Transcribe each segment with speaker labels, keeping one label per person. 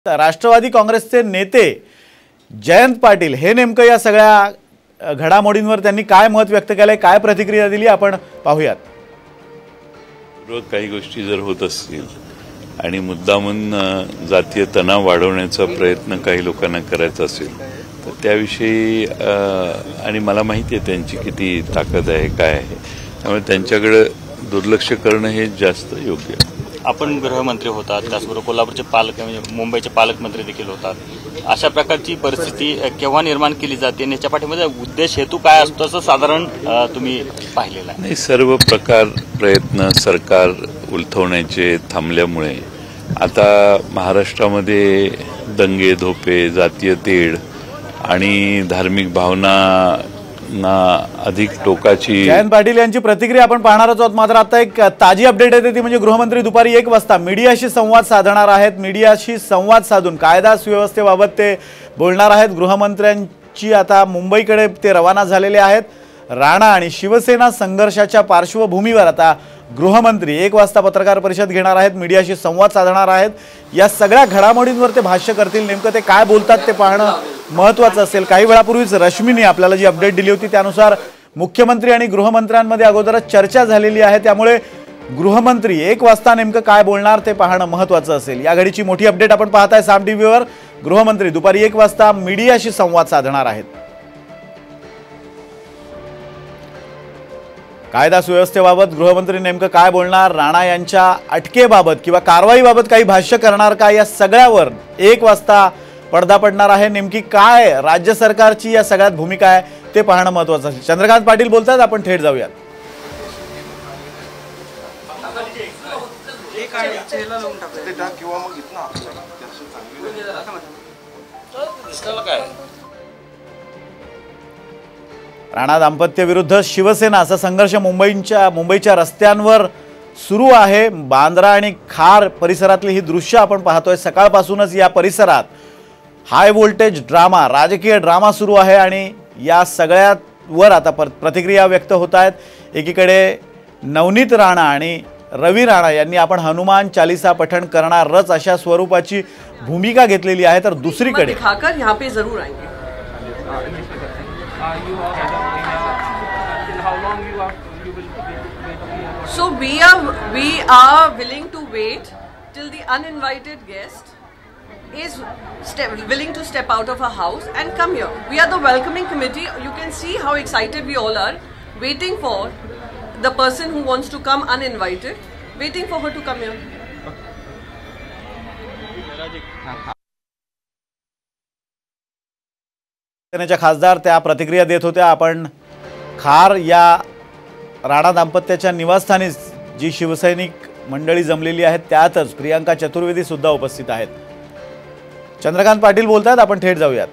Speaker 1: राष्ट्रवादी काँग्रेसचे नेते जयंत पाटील हे नेमकं या सगळ्या घडामोडींवर त्यांनी काय मत व्यक्त केलंय, काय प्रतिक्रिया दिली आपण पाहूयात।
Speaker 2: रोज काही गोष्टी जर होत असतील आणि मुद्दामून जातीय तणाव वाढवण्याचा प्रयत्न काही लोकांना करायचा असेल तर त्याविषयी आणि मला माहिती आहे त्यांची किती ताकद आहे, काय आहे, त्यामुळे त्यांच्याकडे दुर्लक्ष करणं हे जास्त योग्य आहे।
Speaker 3: आपण गृहमंत्री होतात, त्याचबरोबर कोल्हापूरचे पालक म्हणजे मुंबईचे पालकमंत्री देखील होतात। अशा प्रकारची परिस्थिती केव्हा निर्माण केली जाते आणि याच्या पाठीमध्ये उद्देश हेतू काय असतो असं साधारण तुम्ही पाहिलेलं आहे?
Speaker 2: नाही, सर्व प्रयत्न सरकार उलथवण्याचे थांबल्यामुळे आता महाराष्ट्रामध्ये दंगे धोपे, जातीय तेढ आणि धार्मिक भावना अधिक टोकाची।
Speaker 1: जयंत पाटील यांची प्रतिक्रिया आपण पाहणारच आहोत। मात्र आता एक ताजी अपडेट येते ती म्हणजे गृहमंत्री दुपारी 1 वाजता मीडियाशी संवाद साधणार आहेत। मीडियाशी संवाद साधून कायदा सुव्यवस्थेबाबत ते बोलणार आहेत। गृहमंत्र्यांची आता मुंबईकडे ते रवाना झालेले आहेत। राणा आणि शिवसेना संघर्षाच्या पार्श्वभूमीवर आता गृहमंत्री 1 वाजता पत्रकार परिषद घेणार आहेत, मीडियाशी संवाद साधणार आहेत। या सगळ्या घडामोडींवर ते भाष्य करतील। नेमकं ते काय बोलतात ते पाहणं महत्त्वाचं असेल। काही वेळापूर्वीच रश्मीने आपल्याला जी अपडेट दिली होती त्यानुसार मुख्यमंत्री आणि गृहमंत्र्यांमध्ये अगोदरच चर्चा झालेली आहे, त्यामुळे गृहमंत्री 1 वाजता नेमकं काय बोलणार ते पाहणं महत्त्वाचं असेल। या घडीची मोठी अपडेट आपण पाहताय साम टीव्हीवर। गृहमंत्री दुपारी 1 वाजता मीडियाशी संवाद साधणार आहेत। कायदा सुव्यवस्थेबाबत गृहमंत्री नेमकं काय बोलणार, राणा यांच्या अटकेबाबत किंवा कारवाईबाबत काही भाष्य करणार का, या सगळ्यावर 1 वाजता पडदा पडणार आहे। नेमकी काय राज्य सरकारची या सगळ्यात भूमिका आहे ते पाहणं महत्त्वाचं असेल। चंद्रकांत पाटील बोलतात, आपण थेट जाऊयात। राणा दाम्पत्य विरुद्ध शिवसेना असा संघर्ष मुंबईच्या रस्त्यांवर सुरू आहे। बांद्रा आणि खार परिसरातली ही दृश्य आपण पाहतोय। सकाळपासूनच या परिसरात हाय व्होल्टेज ड्रामा, राजकीय ड्रामा सुरू आहे आणि या सगळ्यावर आता प्रतिक्रिया व्यक्त होत आहेत। एकीकडे नवनीत राणा आणि रवी राणा यांनी आपण हनुमान चालीसा पठण करणारच अशा स्वरूपाची भूमिका घेतलेली आहे, तर दुसरीकडे
Speaker 4: So we are willing to wait till the uninvited guest is willing to step out of our house and come here. We are the welcoming committee. You can see how excited we all are, waiting for the person who wants to come uninvited, waiting for her to come here.
Speaker 1: सेनेच्या खासदार त्या प्रतिक्रिया देत होत्या। आपण खार या राणा दाम्पत्याच्या निवासस्थानी जी शिवसैनिक मंडळी जमलेली आहेत त्यातच प्रियांका चतुर्वेदी सुद्धा उपस्थित आहेत। चंद्रकांत पाटील बोलतात, आपण थेट जाऊयात।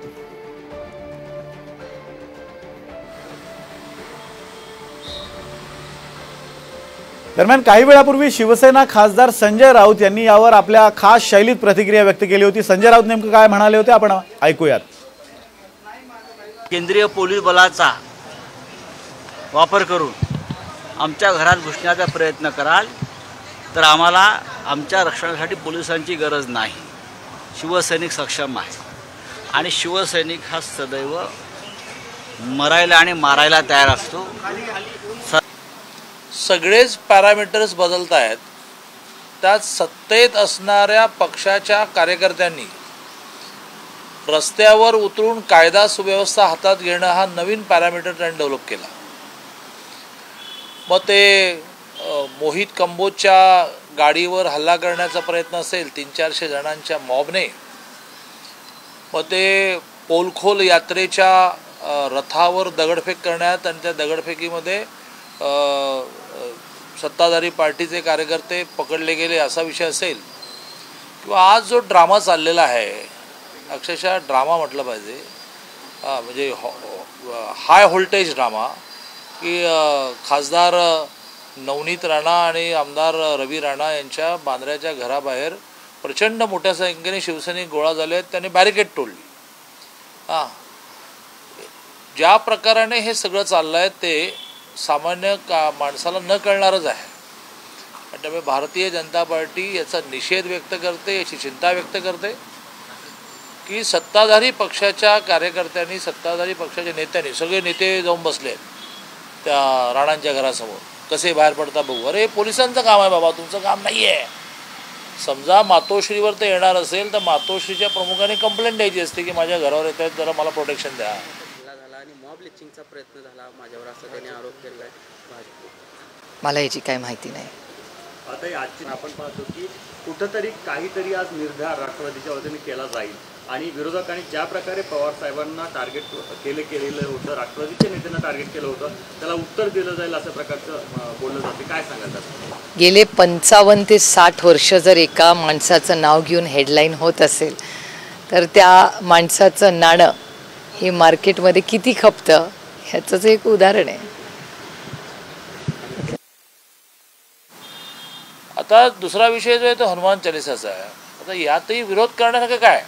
Speaker 1: दरम्यान काही वेळापूर्वी शिवसेना खासदार संजय राऊत यांनी यावर आपल्या खास शैलीत प्रतिक्रिया व्यक्त केली होती। संजय राऊत नेमकं काय म्हणाले होते आपण ऐकूयात।
Speaker 5: केंद्रीय पोलीस बलाचा वापर करून आमच्या घरात घुसण्याचा प्रयत्न कराल तर आम्हाला आमच्या रक्षणासाठी पोलिसांची गरज नाही। शिवसैनिक सक्षम आहे आणि शिवसैनिक हा सदैव मरायला आणि मारायला तयार असतो।
Speaker 6: सगळेच पॅरामीटर्स बदलत आहेत, त्यात सत्तेत असणाऱ्या पक्षाच्या कार्यकर्त्यांनी रस्त्यावर उतरून कायदा सुव्यवस्था हातात घेणं हा नवीन पॅरामीटर त्यांनी डेव्हलप केला। मग ते मोहित कंबोजच्या गाडीवर हल्ला करण्याचा प्रयत्न असेल 300-400 जणांच्या मॉबने, मग ते पोलखोल यात्रेच्या रथावर दगडफेक करण्यात आणि त्या दगडफेकीमध्ये सत्ताधारी पार्टीचे कार्यकर्ते पकडले गेले असा विषय असेल, किंवा आज जो ड्रामा चाललेला आहे, अक्षरशः ड्रामा म्हटलं पाहिजे, म्हणजे हाय व्होल्टेज ड्रामा, की खासदार नवनीत राणा आणि आमदार रवी राणा यांच्या बांद्र्याच्या घराबाहेर प्रचंड मोठ्या संख्येने शिवसैनिक गोळा झाले आहेत, त्यांनी बॅरिकेड तोडली। ज्या प्रकाराने हे सगळं चाललं आहे ते सामान्य माणसाला न कळणारच आहे। त्यामुळे भारतीय जनता पार्टी याचा निषेध व्यक्त करते, याची चिंता व्यक्त करते की सत्ताधारी पक्षाच्या कार्यकर्त्यांनी, सत्ताधारी पक्षाच्या नेत्यांनी, सगळे नेते जाऊन बसले त्या राणांच्या घरासमोर, कसे बाहेर पडता बघू. अरे पोलिसांचं काम आहे बाबा, तुमचं काम नाही आहे. समजा मातोश्रीवर ते येणार असेल तर मातोश्रीच्या प्रमुखाने कंप्लेंट द्यायची असते की माझ्या घरावर येत आहेत, जरा मला प्रोटेक्शन द्या.
Speaker 7: झाला आणि मॉब लिचिंगचा प्रयत्न झाला माझ्यावर, असं त्याने आरोप केला आहे भाजप.
Speaker 8: मला याची काही माहिती नाही.
Speaker 9: आता आजची आपण पाहतो की कुठंतरी काहीतरी आज निर्धार राष्ट्रवादीच्या वतीने केला जाईल आणि विरोधकांनी ज्या प्रकारे पवार साहेबांना टार्गेट केलेलं होतं, राष्ट्रवादीच्या नेत्यांना टार्गेट केलं होतं, त्याला उत्तर दिलं जाईल असं प्रकारचं बोललं जाते. काय सांगाल त्याचं?
Speaker 8: गेले 55 ते 60 वर्ष जर एका माणसाचं नाव घेऊन हेडलाईन होत असेल तर त्या माणसाचं नाणं हे मार्केटमध्ये किती खपतं ह्याचंच एक उदाहरण आहे.
Speaker 6: आता दुसरा विषय जो आहे तो हनुमान चालिसाचा आहे. आता यातही विरोध करण्यासारखं काय?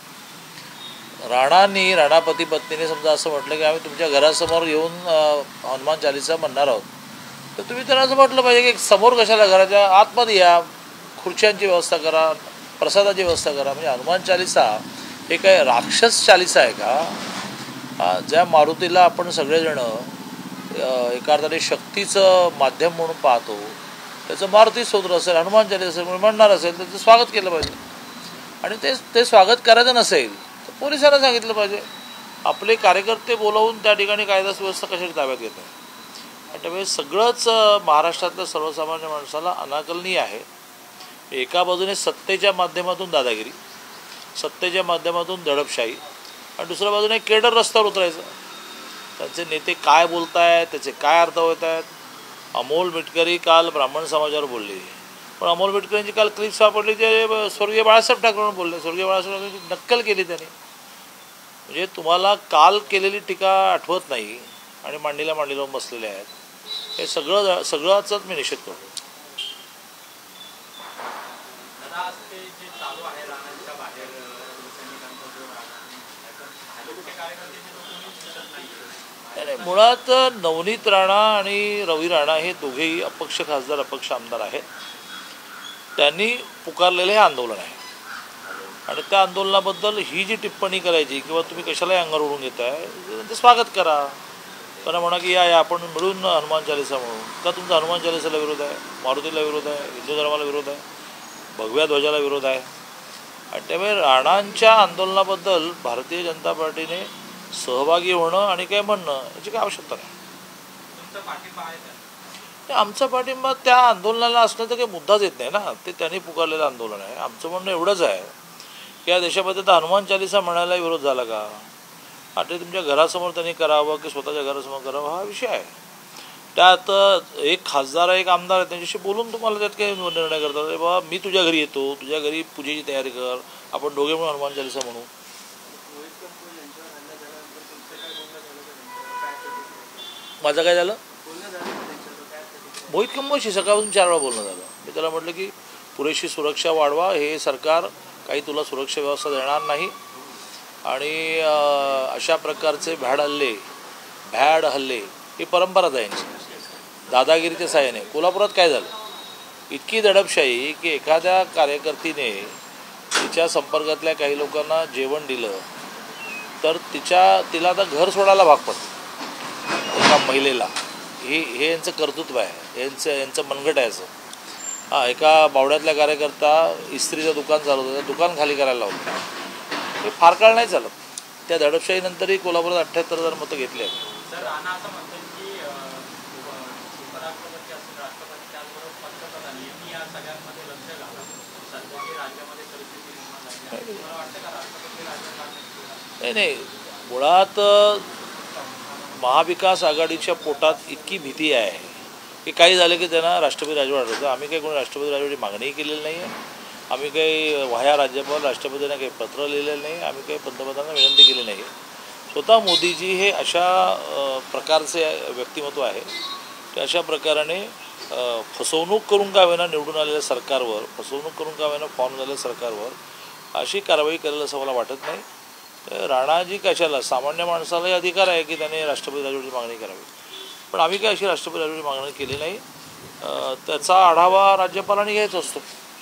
Speaker 6: राणा पती पत्नीने समजा असं म्हटलं की आम्ही तुमच्या घरासमोर येऊन हनुमान चालिसा म्हणणार आहोत, तर तुम्ही त्यांना असं म्हटलं पाहिजे की समोर कशाला, घराच्या आतमध्ये या, खुर्च्यांची व्यवस्था करा, प्रसादाची व्यवस्था करा. म्हणजे हनुमान चालिसा हे काय राक्षस चालिसा आहे का? ज्या मारुतीला आपण सगळेजण एका अर्थाने शक्तीचं माध्यम म्हणून पाहतो, त्याचं मारुती स्तोत्र असेल, हनुमान चालिसा असेल, म्हणणार असेल तर त्याचं स्वागत केलं पाहिजे. आणि ते स्वागत करायचं नसेल तर पोलिसांना सांगितलं पाहिजे. आपले कार्यकर्ते बोलावून त्या ठिकाणी कायदा सुव्यवस्था कशाची ताब्यात घेत नाही. आणि त्यामुळे सगळंच महाराष्ट्रातल्या सर्वसामान्य माणसाला अनाकलनीय आहे. एका बाजूने सत्तेच्या माध्यमातून दादागिरी, सत्तेच्या माध्यमातून दडपशाही, आणि दुसऱ्या बाजूने केडर रस्त्यावर उतरायचं. त्यांचे नेते काय बोलत आहेत, त्याचे काय अर्थ होत आहेत. अमोल मिटकरी काल ब्राह्मण समाजावर बोलले, पण अमोल मिटकरींची काल क्लिप सापडली जे स्वर्गीय बाळासाहेब ठाकरेंवर बोलले. स्वर्गीय बाळासाहेब ठाकरेंची नक्कल केली त्यांनी. म्हणजे तुम्हाला काल केलेली टीका आठवत नाही आणि मांडीला मांडी लावून बसलेले आहेत. हे सगळ्याचाच मी निषेध करतो. नाही, मुळात नवनीत राणा आणि रवी राणा हे दोघेही अपक्ष खासदार, अपक्ष आमदार आहेत. त्यांनी पुकारलेलं हे आंदोलन आहे आणि त्या आंदोलनाबद्दल ही जी टिप्पणी करायची किंवा तुम्ही कशालाही अंगावर ओढून घेताय, ते स्वागत करा. त्यांना म्हणा की या आपण मिळून हनुमान चालिसा म्हणून. का तुमचा हनुमान चालिसाला विरोध आहे, मारुतीला विरोध आहे, हिंदू धर्माला विरोध आहे, भगव्या ध्वजाला विरोध आहे? आणि त्यामुळे राणांच्या आंदोलनाबद्दल भारतीय जनता पार्टीने सहभागी होणं आणि काय म्हणणं याची काय आवश्यकता नाही. आमचा पाठिंबा त्या आंदोलनाला असण्याचा काही मुद्दाच येत नाही ना. ते त्यांनी पुकारलेलं आंदोलन आहे. आमचं म्हणणं एवढंच आहे की या देशामध्ये तर हनुमान चालिसा म्हणायला विरोध झाला का? आता तुमच्या घरासमोर त्यांनी करावं की स्वतःच्या घरासमोर करावं हा विषय आहे. त्यात एक खासदार एक आमदार आहे, त्यांच्याशी बोलून तुम्हाला त्यात काही निर्णय करतात. बाबा मी तुझ्या घरी येतो, तुझ्या घरी पूजेची तयारी कर, आपण दोघे म्हणून हनुमान चालिसा म्हणू. माझं काय झालं? मोहित कंबोशी सकाळपासून 4 वेळा बोलणं झालं. मी त्याला म्हटलं की पुरेशी सुरक्षा वाढवा, हे सरकार काही तुला सुरक्षा व्यवस्था देणार नाही. आणि अशा प्रकारचे भ्याड हल्ले ही परंपराच आहे यांची, दादागिरीच्या साहाय्याने. कोल्हापुरात काय झालं? इतकी दडपशाही की एखाद्या कार्यकर्तीने तिच्या संपर्कातल्या काही लोकांना जेवण दिलं तर तिला आता घर सोडायला भाग पडतं. एका महिलेला हे यांचं कर्तृत्व आहे, यांचं मनगट आहे असं. एका बावड्यातल्या कार्यकर्ता इस्त्रीचं दुकान चालवतं, त्या दुकान खाली करायला लावतं. हे फार काळ नाही चालत. त्या दडपशाहीनंतरही कोल्हापुरात 78,000 मतं घेतली आहेत. नाही, मुळात महाविकास आघाडीच्या पोटात इतकी भीती आहे की काही झालं की त्यांना राष्ट्रपती राजवट आठवतं. आम्ही काही कोणी राष्ट्रपती राजवटी मागणी केलेली नाही आहे. आम्ही काही व्हाया राज्यपाल राष्ट्रपतींना काही पत्र लिहिलेलं नाही. आम्ही काही पंतप्रधानांना विनंती केली नाही. स्वतः मोदीजी हे अशा प्रकारचे व्यक्तिमत्व आहे की अशा प्रकाराने फसवणूक करून का होईना निवडून आलेल्या सरकारवर, फसवणूक करून का होईना फॉर्म झालेल्या सरकारवर अशी कारवाई करेल असं मला वाटत नाही. राणाजी कशाला, सामान्य माणसालाही अधिकार आहे की त्याने राष्ट्रपती राजवटीची मागणी करावी, पण आम्ही काय अशी राष्ट्रपती राजवटीची मागणी केली नाही. त्याचा आढावा राज्यपालांनी घ्यायचा असतो.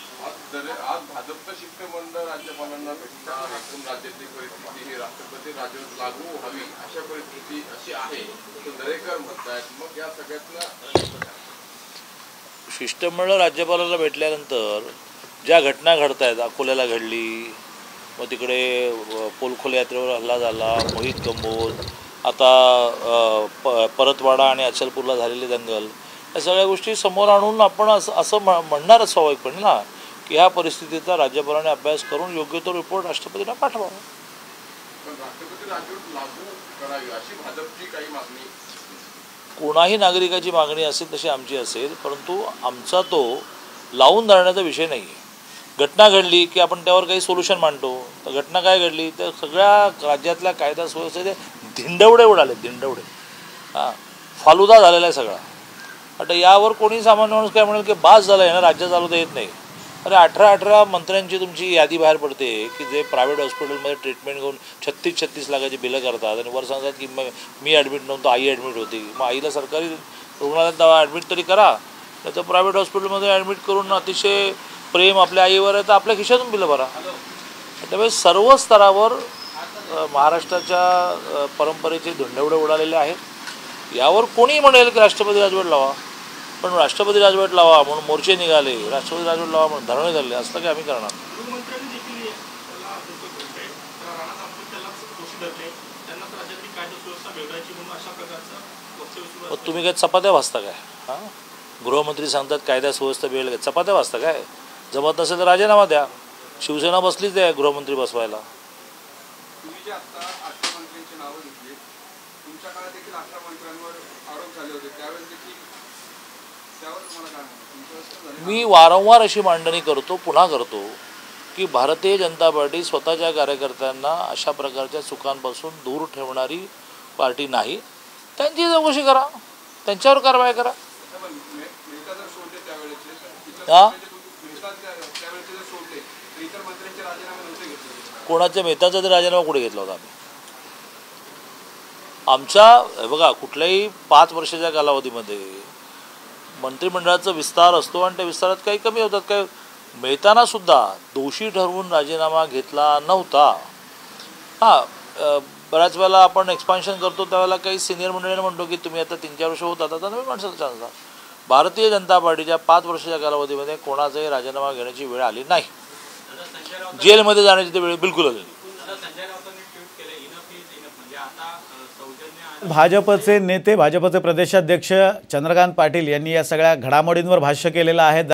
Speaker 10: तर आज भाजपचं शिष्टमंडळ राज्यपालांना भेटणार एकूण राज्यातली परिस्थिती ही राष्ट्रपती राजवट लागू व्हावी अशा परिस्थिती अशी आहे तर दरेकर म्हणतात. मग या सगळ्यातलं
Speaker 6: शिष्टमंडळ राज्यपालाला भेटल्यानंतर ज्या घटना घडत आहेत, अकोल्याला घडली, मग तिकडे पोलखोल यात्रेवर हल्ला झाला, मोहित कंबोज, आता परतवाडा आणि अचलपूरला झालेले दंगल, या सगळ्या गोष्टी समोर आणून आपण असं म्हणणारच स्वाभाविकपणे ना की ह्या परिस्थितीचा राज्यपालाने अभ्यास करून योग्य तो रिपोर्ट राष्ट्रपतींना पाठवावा.
Speaker 10: पण राष्ट्रपती राजवट लागू करावी अशी भाजपची काही मागणी,
Speaker 6: कोणाही नागरिकाची मागणी असेल तशी आमची असेल, परंतु आमचा तो लावून धरण्याचा विषय नाही आहे. घटना घडली की आपण त्यावर काही सोल्युशन मांडतो. तर घटना काय घडली तर सगळ्या राज्यातल्या कायदा सुव्यवस्थेचे धिंडवडे उडाले, धिंडवडे. फालुदा झालेला आहे सगळा. आता यावर कोणी सामान्य माणूस काय म्हणेल की बास झालं आहे ना, राज्य चालवता येत नाही. अरे 18 मंत्र्यांची तुमची यादी बाहेर पडते की जे प्रायव्हेट हॉस्पिटलमध्ये ट्रीटमेंट घेऊन 36 लाखाची बिलं करतात आणि वर सांगतात की मग मी ॲडमिट नव्हतो, आई ॲडमिट होती. मग आईला सरकारी रुग्णालयात ॲडमिट तरी करा, नाही तर प्रायव्हेट हॉस्पिटलमध्ये ॲडमिट करून अतिशय प्रेम आपल्या आईवर आहे तर आपल्या खिशातून बिलं भरा. त्यामुळे सर्व स्तरावर महाराष्ट्राच्या परंपरेचे धुंडवडे उडालेले आहेत. यावर कोणी म्हणेल की राष्ट्रपती राजवट लावा, पण राष्ट्रपती राजवट लावा म्हणून मोर्चे निघाले, राष्ट्रपती राजवट लावा म्हणून धरणे झाले, असं काय आम्ही करणार. तुम्ही काय चपात्या भाजता काय? हां, गृहमंत्री सांगतात कायदा सुव्यवस्था बिघडली, चपात्या भाजता काय? जमत नसेल तर राजीनामा द्या. शिवसेना बसलीच आहे गृहमंत्री बसवायला.
Speaker 10: तुम्ही जे आता 18 मंत्र्यांची नावं घेतली, तुमच्या काळात देखील 18 मंत्र्यांवर आरोप झाले होते, त्यावेळेस देखील त्यावर तुम्हाला काय म्हणतो?
Speaker 6: मी वारंवार अशी मांडणी करतो, पुन्हा करतो की भारतीय जनता पार्टी स्वतःच्या कार्यकर्त्यांना अशा प्रकारच्या चुकांपासून दूर ठेवणारी पार्टी नाही. त्यांची चौकशी करा, त्यांच्यावर कारवाई करा. कोणाच्या मेहताचा तरी राजीनामा कुठे घेतला होता आम्ही? आमच्या बघा कुठल्याही 5 वर्षाच्या कालावधीमध्ये मंत्रिमंडळाचा विस्तार असतो आणि त्या विस्तारात काही कमी होतात. काय मेहताना सुद्धा दोषी ठरवून राजीनामा घेतला नव्हता. हां, बऱ्याच वेळेला आपण एक्सपान्शन करतो त्यावेळेला काही सिनियर मंडळीने म्हणतो की तुम्ही आता 3-4 वर्ष होत आता नवीन माणसाचा चान्स. भारतीय जनता पार्टीच्या 5 वर्षाच्या कालावधीमध्ये कोणाचाही राजीनामा घेण्याची वेळ आली नाही. जेलमध्ये जाण्याची ती वेळ बिलकुल आली नाही.
Speaker 1: भाजपचे नेते, भाजपचे प्रदेशाध्यक्ष चंद्रकांत पाटील यांनी या सगळ्या घडामोडींवर भाष्य केलेलं आहे.